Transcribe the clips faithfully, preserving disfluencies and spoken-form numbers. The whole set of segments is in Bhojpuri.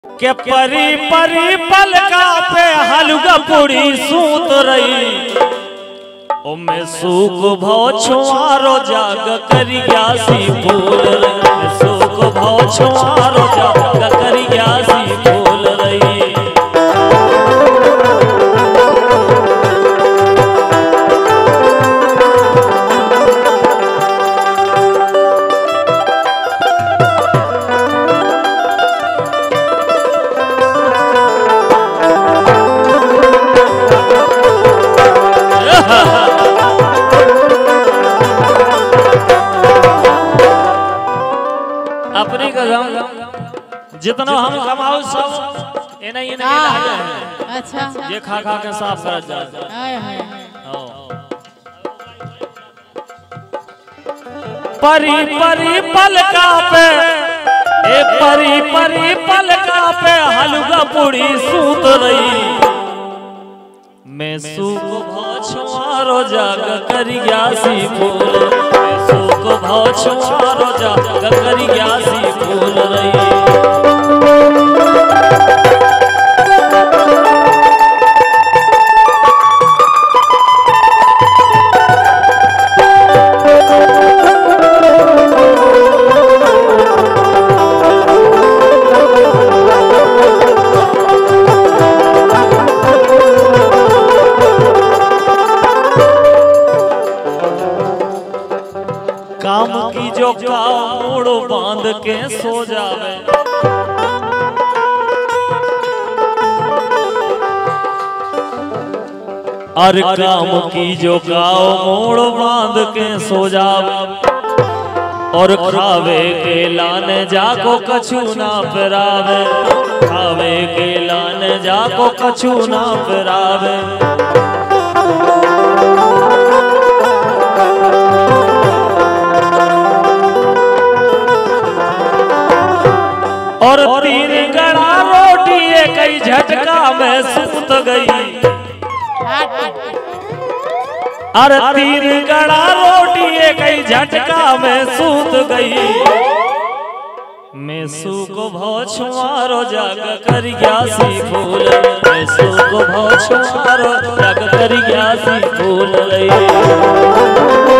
के परी परी पलका पे हलुआ पूरी सूत रही ओ मैं सूख भव छुआरो जाग करिया सी फूल रही सूख भव छुआरो जाग करिया सी फूल रही। अपनी कसम जितना हम कमाओ सब ये नहीं नहीं अच्छा ये खा खा के साफ कर जाए। हाय हाय परी परी पलका पे ए परी परी पलका पे हलुआ पूरी सूत रही मैं सूख भछुआरो जाग करिया सी फूल मैं सूख भछुआरो जाग करिया सी फूल रही। काम की जो काम मोड़ो बांध के सो जावे अरे काम की जो गाओ मोड़ो बांध के सो जावे और खावे के लाने जाको कछु ना फिरावे खावे के लाने जाको कछु ना फिरावे। और तीन गड़ा रोटी कई झटका में सूत गई अरे तीन गड़ा रोटी कई झटका में सूत गई मैं सूख भव छुआरो जाग करिया सी फूल मैं सूख भव छुआरो जाग करिया सी फूल रही।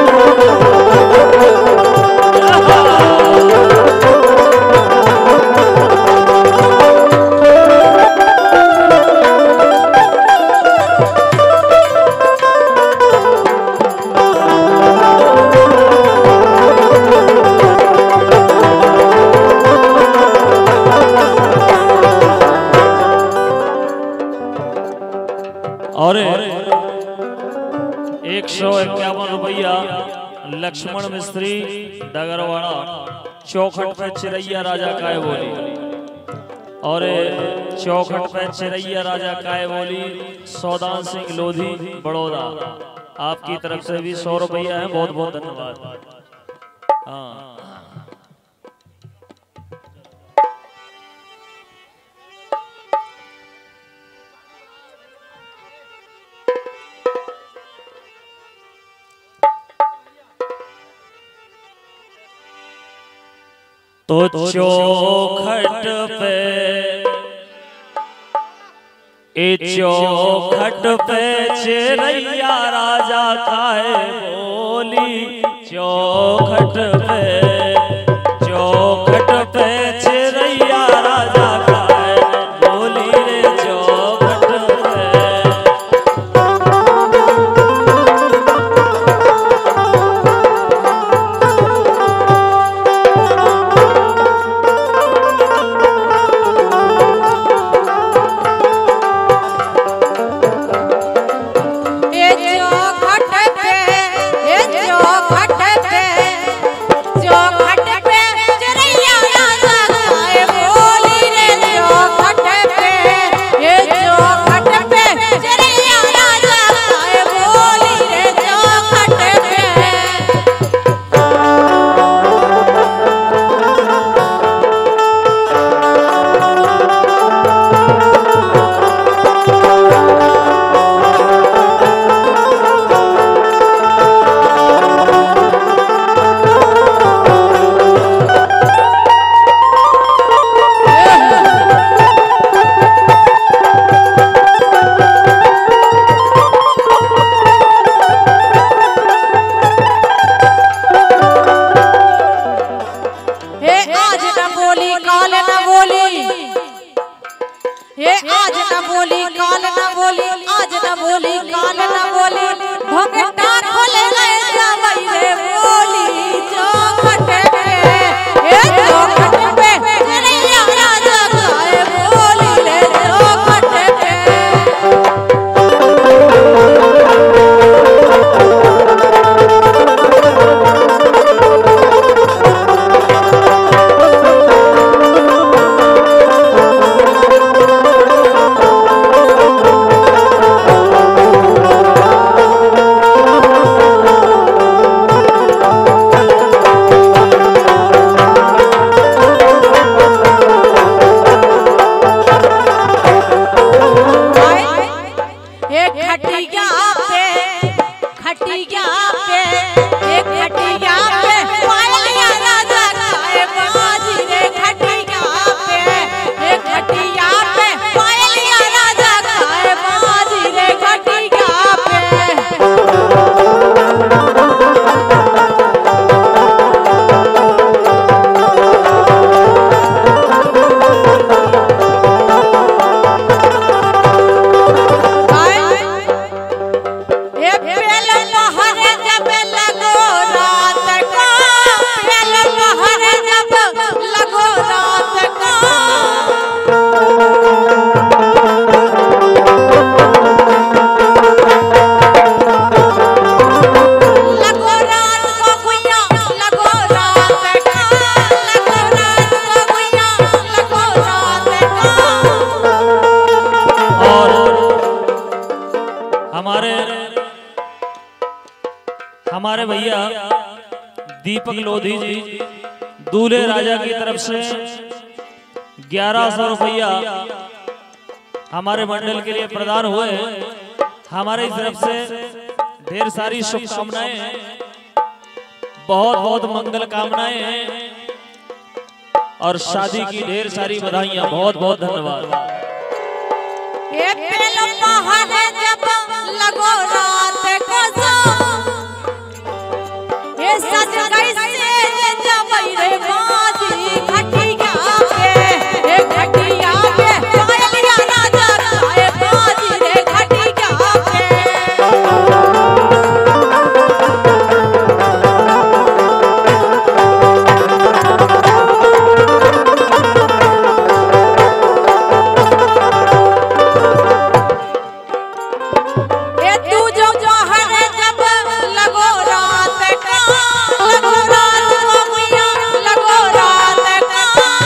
और एक सौ इक्यावन रुपया लक्ष्मण मिस्त्री डगरवाड़ा चौखट पे चिरैया राजा काय बोली और चौखट पे चिरैया राजा काय बोली सौदान सिंह लोधी बड़ौदा आपकी तरफ से भी सौ रुपया है बहुत बहुत धन्यवाद। हाँ तो चौखट पे ए चौखट पे चिरैया राजा काय बोली चौखट पे चौखट पे चिरैया राजा काय बोली रे चौखट पे। चौखट पे चौखट पे हमारे भैया दीपक लोधी जी दूल्हे राजा की तरफ से ग्यारह सौ रुपया हमारे मंडल के लिए प्रदान हुए। हमारी तरफ से ढेर सारी शुभकामनाएं हैं, बहुत बहुत मंगल कामनाएं हैं और शादी की ढेर सारी बधाइयां। बहुत बहुत धन्यवाद। जब लगो रात को ये सच कैसे जब रे बाजी खटिया पे ये खटिया पे पायलिया राजा खाए बाजी रे खटिया पे। ये तू जो जो है जब लगो रात का लगो रात को मैया लगो रात का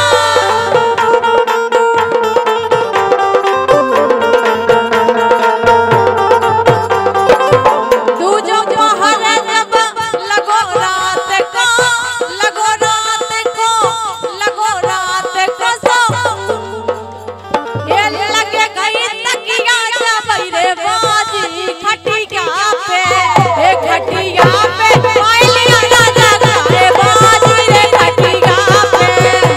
तू जो जो है जब लगो रात का लगो रात को लगो रात का सो ये लगे गई तकिया जब रे बाजी खटिया पे ए खटिया पे पायलिया राजा खाए बाजी रे खटिया पे।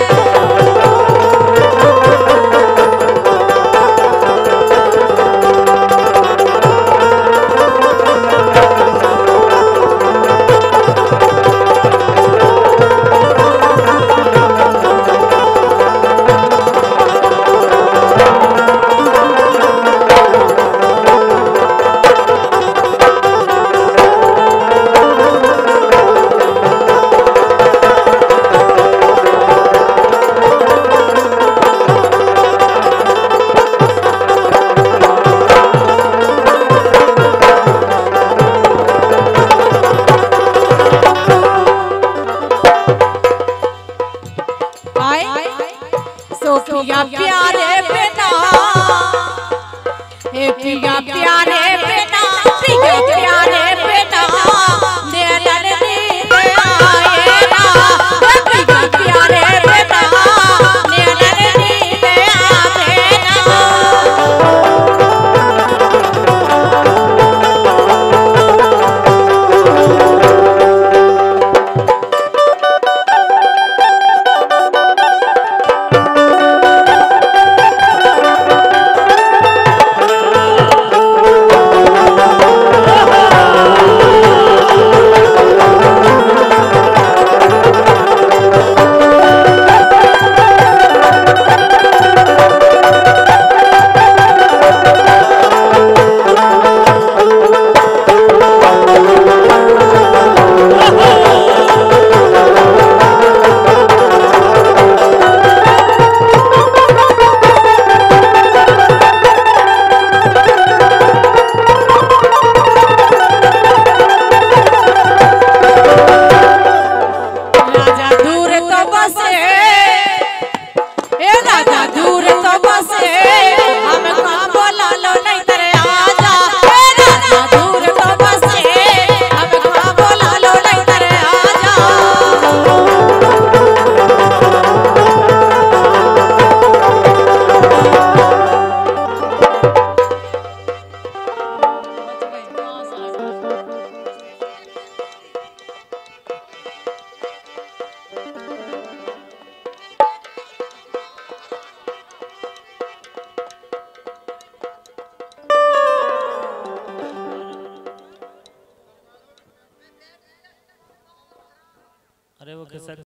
सोफिया प्यारे बेटा हे पिया प्यारे बेटा पिया प्यारे बेटा नैनन नींद आए ना पिया प्यारे बेटा नैनन नींद आवे ना। अरे वो कैसा